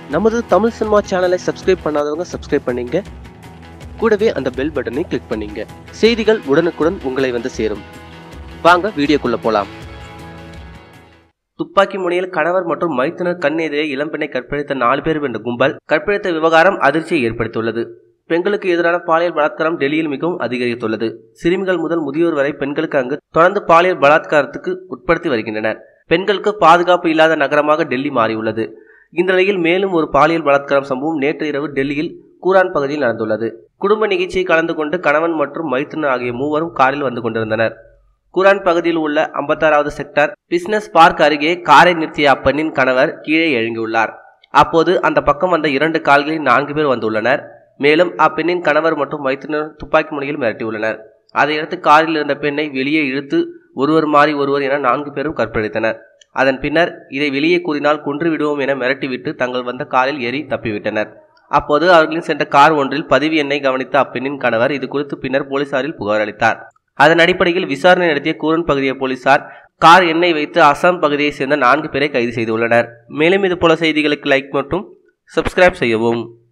நமது தமிழ் சினிமா சேனலை சப்ஸ்கிரைப் பண்ணாதவங்க சப்ஸ்கிரைப் பண்ணீங்க. கூடவே அந்த பெல் பட்டனை கிளிக் பண்ணீங்க. செய்திகள் உடனுக்குடன் உங்களை வந்து சேரும். வாங்க வீடியோக்குள்ள போலாம். துப்பாக்கி முனையில் கணவர் மற்றும் மைத்துனர் கண் எதிரே இளம்பெண்ணை கற்பழித்த 4 பேர் என்ற கும்பல் கற்பழித்த விவகாரம் அதிர்ச்சியை ஏற்படுத்தியுள்ளது. பெண்களுக்கு எதிரான பாலியல் பலாத்காரம் டெல்லியில் மிகவும் அதிகரித்துள்ளது. சிறுமிகள் முதல் முதியோர் வரை பெண்களுக்கு அங்கு தொடர்ந்து பாலியல் பலாத்காரத்துக்கு உட்படுத்தி வருகின்றனர். பெண்களுக்கு பாதுகாப்பு இல்லாத நகரமாக டெல்லி மாறியுள்ளது. இந்த நிலையில் மேலும் ஒரு பாலியல் பலாத்காரம் சம்பவம் நேற்று இரவு டெல்லியில் கூரான் பகுதியில் நடந்துள்ளது. குடும்ப நிகழ்ச்சியை கலந்து கொண்டு கணவன் மற்றும் மைத்துனர் ஆகிய மூவரும் காரில் வந்து கொண்டிருந்தனர். கூரான் பகுதியில் உள்ள 56வது செக்டார் பிசினஸ் பார்க் அருகே காரை நிறுத்திய அப்பெண்ணின் கணவர் கீழே இறங்கியுள்ளார். அப்போது அந்த பக்கம் வந்த 2 கார்களில் 4 பேர் வந்துள்ளனர். மேலும் அப்பெண்ணின் கணவர் மற்றும் மைத்துனர் துப்பாக்கி முனையில் மிரட்டியுள்ளனர். அதையடுத்து காரில் இருந்த பெண்ணை வெளியே இழுத்து ஒருவர் மாறி ஒருவர் என 4 பேரும் கற்பழித்தனர். அதன் பின்னர் இதை வெளியே கூறினால் கொன்று விடுவோம் என மிரட்டிவிட்டு தங்கள் வந்த காரில் ஏறி தப்பிவிட்டனர். அப்போது அவர்களின் சென்ற கார் ஒன்றில் பதிவு எண்ணை கவனித்த அப்பெண்ணின் கணவர் இது குறித்து பின்னர் போலீசாரில் புகார் அளித்தார். அதன் அடிப்படையில் விசாரணை நடத்திய கூரன் பகுதிய போலீசார் கார் எண்ணை வைத்து அசாம் பகுதியைச் சேர்ந்த 4 பேரை கைது செய்துள்ளனர். மேலும் இது போல செய்திகளுக்கு லைக் மற்றும் சப்ஸ்கிரைப் செய்யவும்.